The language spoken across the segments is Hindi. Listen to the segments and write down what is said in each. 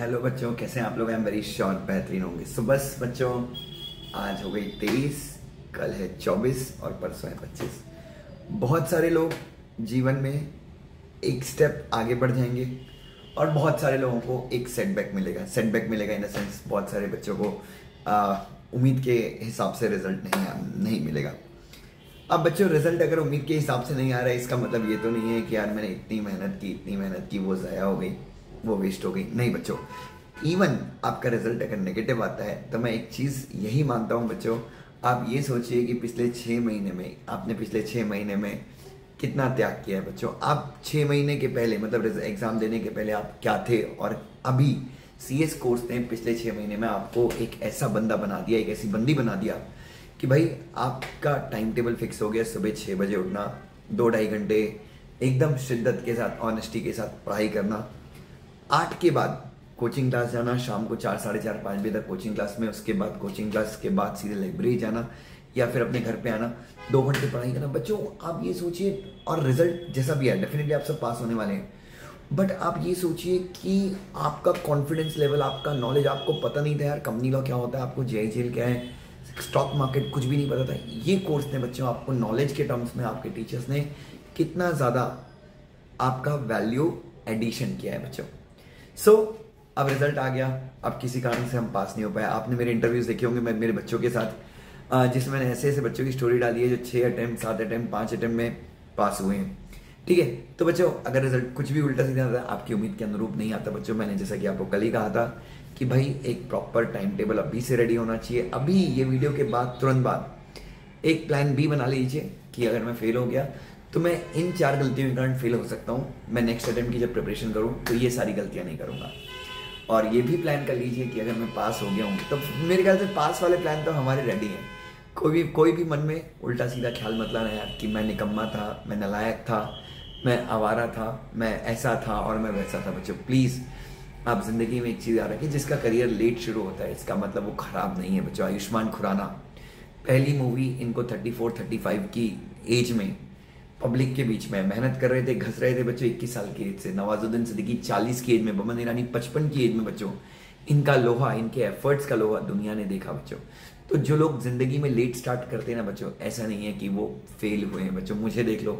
हेलो बच्चों, कैसे हैं आप लोग? आई एम वेरी श्योर बेहतरीन होंगे। सो बस बच्चों, आज हो गई 23, कल है 24 और परसों है 25। बहुत सारे लोग जीवन में एक स्टेप आगे बढ़ जाएंगे और बहुत सारे लोगों को एक सेटबैक मिलेगा। सेटबैक मिलेगा इन द सेंस बहुत सारे बच्चों को उम्मीद के हिसाब से रिजल्ट नहीं मिलेगा। अब बच्चों, रिजल्ट अगर उम्मीद के हिसाब से नहीं आ रहा है, इसका मतलब ये तो नहीं है कि यार मैंने इतनी मेहनत की वो ज़ाया हो गई, वो वेस्ट हो गई। नहीं बच्चों, इवन आपका रिजल्ट अगर नेगेटिव आता है तो मैं एक चीज़ यही मानता हूँ बच्चों, आप ये सोचिए कि पिछले 6 महीने में आपने पिछले 6 महीने में कितना त्याग किया है बच्चों। आप 6 महीने के पहले, मतलब एग्ज़ाम देने के पहले आप क्या थे, और अभी CS कोर्स ने पिछले 6 महीने में आपको एक ऐसा बंदा बना दिया, एक ऐसी बंदी बना दिया कि भाई आपका टाइम टेबल फिक्स हो गया। सुबह 6 बजे उठना, 2-2.5 घंटे एकदम शिद्दत के साथ, ऑनेस्टी के साथ पढ़ाई करना, 8 के बाद कोचिंग क्लास जाना, शाम को 4, 4:30, 5 बजे तक कोचिंग क्लास में, उसके बाद कोचिंग क्लास के बाद सीधे लाइब्रेरी जाना या फिर अपने घर पे आना, 2 घंटे पढ़ाई करना। बच्चों आप ये सोचिए, और रिजल्ट जैसा भी है डेफिनेटली आप सब पास होने वाले हैं, बट आप ये सोचिए कि आपका कॉन्फिडेंस लेवल, आपका नॉलेज, आपको पता नहीं था यार कंपनी लॉ क्या होता है, आपको JIGL क्या है, स्टॉक मार्केट कुछ भी नहीं पता था। ये कोर्स ने बच्चों आपको नॉलेज के टर्म्स में, आपके टीचर्स ने कितना ज़्यादा आपका वैल्यू एडिशन किया है बच्चों। सो अब रिजल्ट आ गया, अब किसी कारण से हम पास नहीं हो पाए। आपने मेरे इंटरव्यूज देखे होंगे मेरे बच्चों के साथ, जिसमें मैंने ऐसे ऐसे बच्चों की स्टोरी डाली है जो 6 अटेम्प्ट, 7 अटेम्प्ट, 5 अटेम्प्ट में पास हुए हैं। ठीक है, तो बच्चों अगर रिजल्ट कुछ भी उल्टा सीधा आता है, आपकी उम्मीद के अनुरूप नहीं आता बच्चों, मैंने जैसा कि आपको कल ही कहा था कि भाई एक प्रॉपर टाइम टेबल अभी से रेडी होना चाहिए। अभी ये वीडियो के बाद तुरंत बाद एक प्लान B बना लीजिए कि अगर मैं फेल हो गया तो मैं इन 4 गलतियों के कारण फेल हो सकता हूँ। मैं नेक्स्ट अटेम्प्ट की जब प्रिपरेशन करूँ तो ये सारी गलतियाँ नहीं करूँगा। और ये भी प्लान कर लीजिए कि अगर मैं पास हो गया हूँ तो मेरे ख्याल से पास वाले प्लान तो हमारे रेडी हैं। कोई भी मन में उल्टा सीधा ख्याल मत लाना यार कि मैं निकम्मा था, मैं नालायक था, मैं आवारा था, मैं ऐसा था और मैं वैसा था। बच्चों प्लीज़, आप जिंदगी में एक चीज़ याद रखिए, जिसका करियर लेट शुरू होता है इसका मतलब वो खराब नहीं है बच्चों। आयुष्मान खुराना पहली मूवी इनको 34-35 की एज में पब्लिक के बीच में मेहनत कर रहे थे, घस रहे थे बच्चों 21 साल की एज से। नवाजुद्दीन सिद्दीकी 40 की एज में, बमन ईरानी 55 की एज में बच्चों। इनका लोहा, इनके एफर्ट्स का लोहा दुनिया ने देखा बच्चों। तो जो लोग जिंदगी में लेट स्टार्ट करते हैं ना बच्चों, ऐसा नहीं है कि वो फेल हुए हैं बच्चों। मुझे देख लो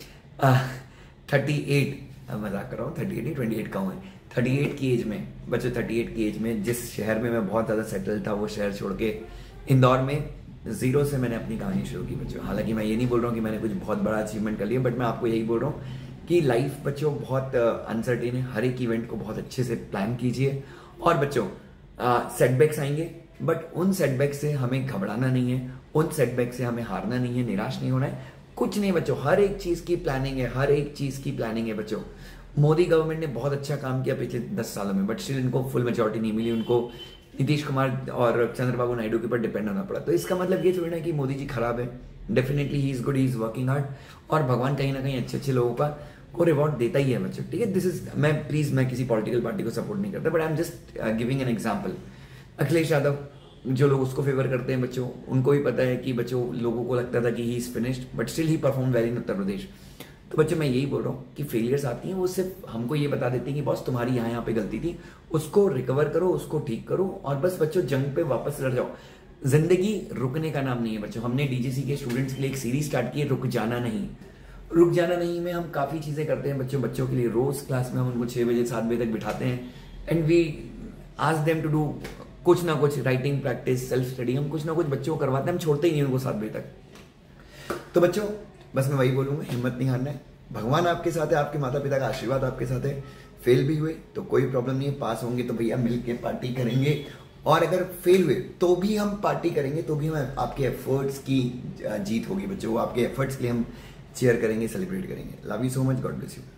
38, मजाक कर रहा हूँ, 38 नहीं 28 का हूँ, 38 की एज में बच्चों, 38 की एज में जिस शहर में मैं बहुत ज़्यादा सेटल था, वो शहर छोड़ के इंदौर में 0 से मैंने अपनी कहानी शुरू की बच्चों। हालांकि मैं ये नहीं बोल रहा हूँ कि मैंने कुछ बहुत बड़ा अचीवमेंट कर लिया, बट मैं आपको यही बोल रहा हूँ कि लाइफ बच्चों बहुत अनसर्टेन है। हर एक इवेंट को बहुत अच्छे से प्लान कीजिए। और बच्चों सेटबैक्स आएंगे, बट उन सेटबैक से हमें घबराना नहीं है, उन सेटबैक से हमें हारना नहीं है, निराश नहीं होना है, कुछ नहीं बच्चों। हर एक चीज़ की प्लानिंग है, हर एक चीज़ की प्लानिंग है बच्चों। मोदी गवर्नमेंट ने बहुत अच्छा काम किया पिछले 10 सालों में, बट स्टिल इनको फुल मेजॉरिटी नहीं मिली। उनको नीतीश कुमार और चंद्रबाबू नायडू के ऊपर डिपेंड होना पड़ा। तो इसका मतलब ये थोड़ी ना कि मोदी जी खराब है। Definitely he is good, he is working hard, और भगवान कहीं ना कहीं अच्छे लोगों का को रिवॉर्ड देता ही है बच्चों। ठीक है, दिस इज, मैं किसी पॉलिटिकल पार्टी को सपोर्ट नहीं करता, but I am just giving an example. Akhilesh Yadav, जो लोग उसको फेवर करते हैं बच्चों, उनको भी पता है कि बच्चों लोगों को लगता था कि he is finished, but still he perform well in Uttar Pradesh. तो बच्चों मैं यही बोल रहा हूँ कि फेलियर्स आती हैं, वो सिर्फ हमको ये बता देती हैं कि बॉस तुम्हारी यहाँ पे गलती थी, उसको रिकवर करो, उसको ठीक करो, और बस बच्चों जंग पे वापस लड़ जाओ। जिंदगी रुकने का नाम नहीं है बच्चों। हमने DGC के स्टूडेंट्स के लिए एक सीरीज स्टार्ट की है, रुक जाना नहीं में हम काफ़ी चीज़ें करते हैं बच्चों के लिए। रोज़ क्लास में हम उनको 6 बजे 7 बजे तक बिठाते हैं, and we ask them to do कुछ ना कुछ, राइटिंग प्रैक्टिस, सेल्फ स्टडी, हम कुछ ना कुछ बच्चों को करवाते हैं, हम छोड़ते ही नहीं उनको 7 बजे तक। तो बच्चों बस मैं वही बोलूँगा, हिम्मत नहीं हारना है। भगवान आपके साथ है, आपके माता पिता का आशीर्वाद आपके साथ है। फेल भी हुए तो कोई प्रॉब्लम नहीं है, पास होंगे तो भैया मिल के पार्टी करेंगे, और अगर फेल हुए तो भी हम पार्टी करेंगे, तो भी हम आपके एफर्ट्स की जीत होगी बच्चों। आपके एफर्ट्स के लिए हम चेयर करेंगे, सेलिब्रेट करेंगे। Love you so much, God bless you.